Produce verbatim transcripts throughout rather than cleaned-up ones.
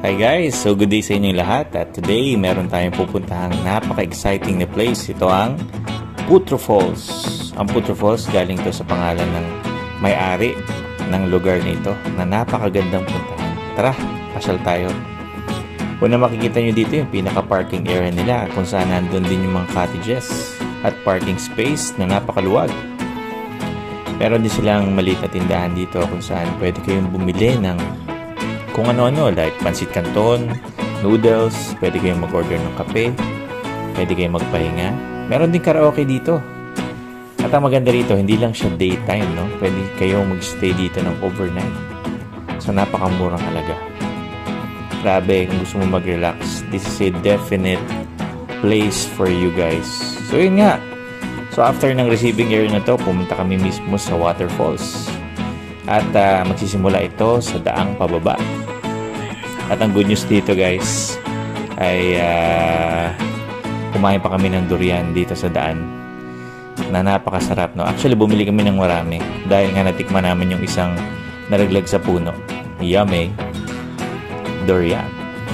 Hi guys! So good day sa inyong lahat at today meron tayong pupuntahang napaka-exciting na place. Ito ang Putro Falls. Ang Putro Falls galing to sa pangalan ng may-ari ng lugar nito na napakagandang puntahan. Tara, pasyal tayo. Una makikita nyo dito yung pinaka-parking area nila kung saan nandun din yung mga cottages at parking space na napakaluwag. Meron din silang maliit na tindahan dito kung saan pwede kayong bumili ng kung ano-ano like pansit canton, noodles, pwede kayong mag-order ng kape, pwede kayong magpahinga. Meron din karaoke dito. At ang maganda rito, hindi lang siya daytime, no? Pwede kayong mag-stay dito ng overnight. So napakamurang halaga. Grabe, kung gusto mo mag-relax, this is a definite place for you guys. So yun nga. So after ng receiving area na to, pumunta kami mismo sa waterfalls. At uh, magsisimula ito sa daang pababa. At ang good news dito guys ay uh, kumain pa kami ng durian dito sa daan na napakasarap, no? Actually bumili kami ng marami dahil nga natikman namin yung isang naraglag sa puno. Yummy durian.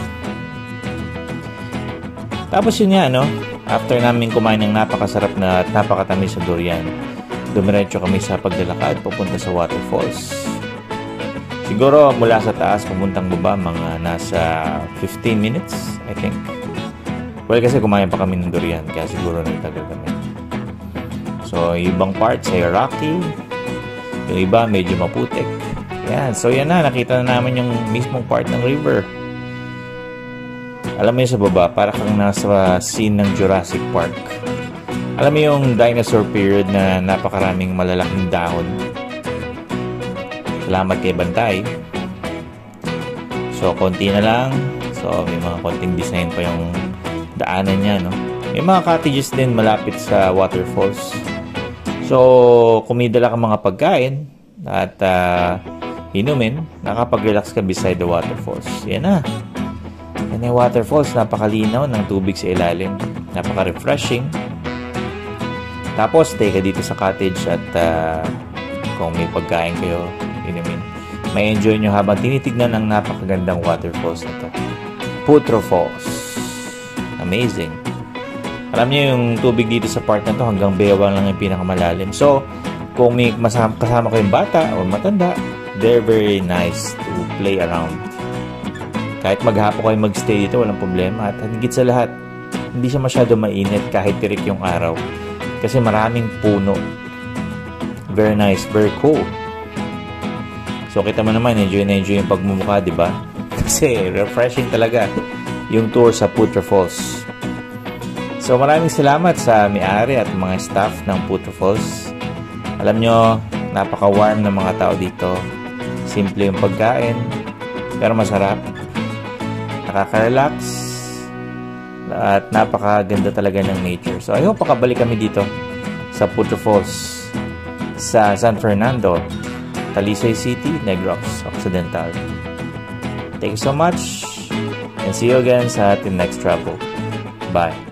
Tapos yun nga, no? After namin kumain ng napakasarap na at napakatamis sa durian, dumiretso kami sa paglalakad papunta sa waterfalls. Siguro mula sa taas papuntang baba mga nasa fifteen minutes, I think. Well, kasi kumain pa kami ng durian kaya siguro nagtagal kami. So, yung ibang parts ay rocky, yung iba medyo maputik. Yan. So, yan na. Nakita na namin yung mismong part ng river. Alam mo yun sa baba, para kang nasa scene ng Jurassic Park. Alam mo yung dinosaur period na napakaraming malalaking dahon. Salamat kay Bantay. So, konti na lang. So, may mga konting design pa yung daanan niya, no? May mga cottages din malapit sa waterfalls. So, kung may dala kang mga pagkain at uh, inumin, nakapag-relax ka beside the waterfalls. Yan na. Yan yung waterfalls. Napakalinaw ng tubig sa ilalim. Napaka-refreshing. Tapos, stay ka dito sa cottage at uh, kung may pagkain kayo, inumin, may enjoy nyo habang tinitignan ang napakagandang waterfalls na to. Putro Falls. Amazing. Alam niyo yung tubig dito sa part na to hanggang bewang lang yung pinakamalalim. So, kung may kasama, kasama kayong bata o matanda, they're very nice to play around. Kahit maghapo kayo magstay dito, walang problema. At higit sa lahat, hindi siya masyado mainit kahit tirik yung araw. Kasi maraming puno. Very nice, very cool. So, kita mo naman, enjoy na enjoy yung pagmumukha, di ba? Kasi, refreshing talaga yung tour sa Putro Falls. So, maraming salamat sa may-ari at mga staff ng Putro Falls. Alam nyo, napaka-warm ng mga tao dito. Simple yung pagkain, pero masarap. Nakaka-relax. At napakaganda talaga ng nature. So, I hope makabalik kami dito sa Putro Falls sa San Fernando, Talisay City, Negros Occidental. Thank you so much and see you again sa ating next travel. Bye!